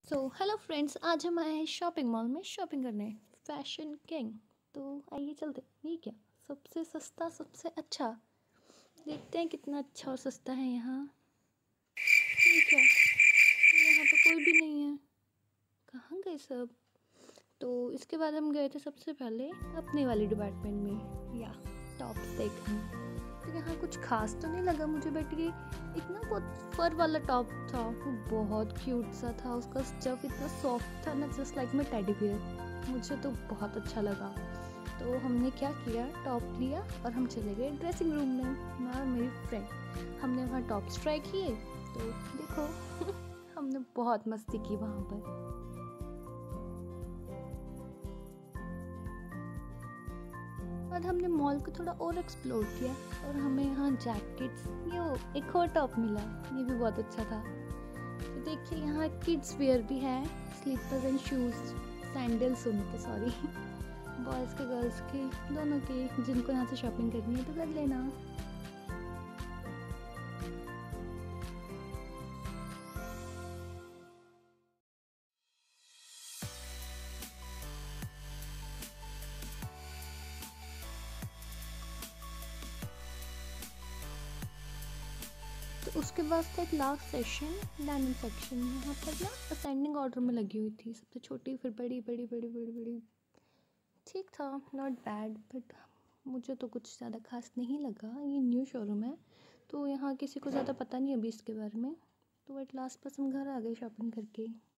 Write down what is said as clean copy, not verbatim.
Hello friends, आज हम आए हैं शॉपिंग मॉल में शॉपिंग करने। Fashion king. तो आइए चलते। ये क्या सबसे सस्ता सबसे अच्छा, देखते हैं कितना अच्छा और सस्ता है यहाँ। ये क्या, यहाँ तो कोई भी नहीं है, कहाँ गए सब। तो इसके बाद हम गए थे सबसे पहले अपने वाले डिपार्टमेंट में या टॉप्स देखने। तो यहाँ कुछ खास तो नहीं लगा मुझे, बट ये इतना बहुत फर वाला टॉप था, वो बहुत क्यूट सा था। उसका स्टफ इतना सॉफ्ट था ना, just like my teddy bear. मुझे तो बहुत अच्छा लगा। तो हमने क्या किया, टॉप लिया और हम चले गए ड्रेसिंग रूम में, मैं और मेरी फ्रेंड। हमने वहाँ टॉप्स ट्राई किए। तो देखो हमने बहुत मस्ती की वहाँ पर। बाद हमने मॉल को थोड़ा और एक्सप्लोर किया और हमें यहाँ जैकेट्स, ये एक और टॉप मिला, ये भी बहुत अच्छा था। तो देखिए यहाँ किड्स वेयर भी है, स्लीपर्स एंड शूज़, सैंडल्स उनके, सॉरी बॉयज़ के गर्ल्स के दोनों के। जिनको यहाँ से शॉपिंग करनी है तो कर लेना। तो उसके बाद था एक लास्ट सेशन, डाइनिंग सेक्शन। यहाँ पर ना असेंडिंग ऑर्डर में लगी हुई थी, सबसे छोटी फिर बड़ी बड़ी बड़ी बड़ी बड़ी। ठीक था, नॉट बैड, बट मुझे तो कुछ ज़्यादा खास नहीं लगा। ये न्यू शोरूम है तो यहाँ किसी को ज़्यादा पता नहीं अभी इसके बारे में। तो एट लास्ट बस हम घर आ गए शॉपिंग करके।